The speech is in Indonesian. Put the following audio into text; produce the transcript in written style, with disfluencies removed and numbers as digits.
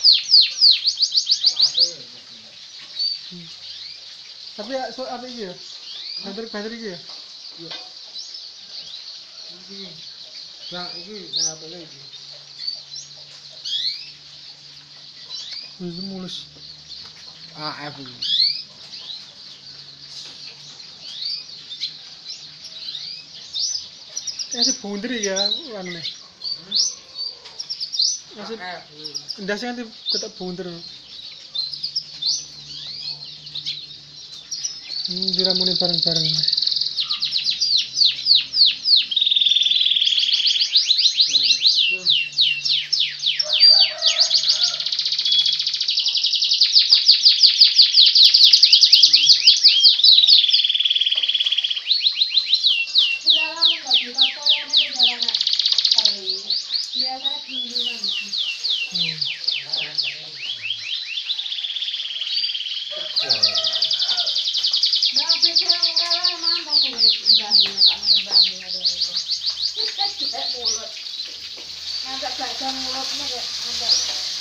Hmm. Tapi ya, so apa iki ya? Bateri iki ya? Iya. Iki. Nah, iki nang apa lagi? Wih, mulus. AF. Masih bunder ya, anu nih. Masih AF. ndasnya nanti ketak bunder. Diramuni bareng-bareng. Hmm. Ada gajah mulutnya kayak ada.